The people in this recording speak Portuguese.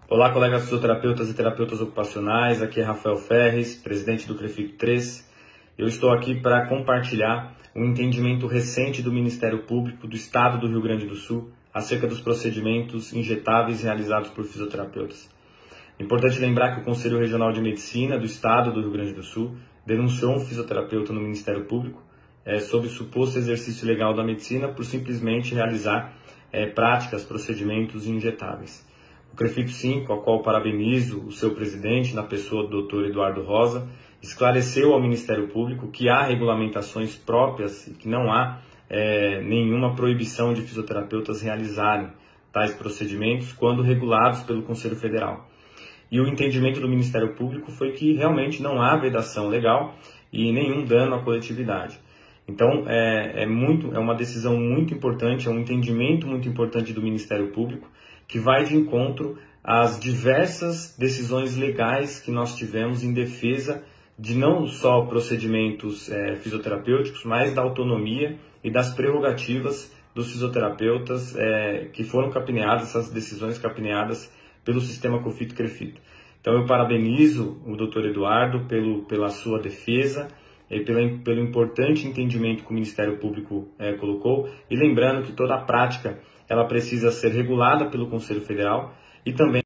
Olá, colegas fisioterapeutas e terapeutas ocupacionais, aqui é Rafael Ferres, presidente do CREFIC 3. Eu estou aqui para compartilhar um entendimento recente do Ministério Público do Estado do Rio Grande do Sul acerca dos procedimentos injetáveis realizados por fisioterapeutas. É importante lembrar que o Conselho Regional de Medicina do Estado do Rio Grande do Sul denunciou um fisioterapeuta no Ministério Público sob suposto exercício ilegal da medicina por simplesmente realizar práticas, procedimentos injetáveis. O CREFIC 5, ao qual parabenizo o seu presidente, na pessoa do Dr. Eduardo Rosa, esclareceu ao Ministério Público que há regulamentações próprias e que não há nenhuma proibição de fisioterapeutas realizarem tais procedimentos quando regulados pelo Conselho Federal. E o entendimento do Ministério Público foi que realmente não há vedação legal e nenhum dano à coletividade. Então, é uma decisão muito importante, é um entendimento muito importante do Ministério Público, que vai de encontro às diversas decisões legais que nós tivemos em defesa de não só procedimentos fisioterapêuticos, mas da autonomia e das prerrogativas dos fisioterapeutas que foram capitaneadas, essas decisões capitaneadas pelo sistema COFIT-CREFIT. Então eu parabenizo o Dr. Eduardo pela sua defesa e pelo importante entendimento que o Ministério Público colocou, e lembrando que toda a prática ela precisa ser regulada pelo Conselho Federal e também